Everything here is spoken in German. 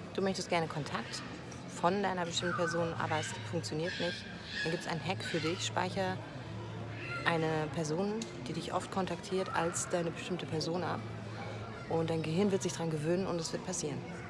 Du möchtest gerne Kontakt von deiner bestimmten Person, aber es funktioniert nicht. Dann gibt es einen Hack für dich. Speichere eine Person, die dich oft kontaktiert, als deine bestimmte Person ab. Und dein Gehirn wird sich daran gewöhnen und es wird passieren.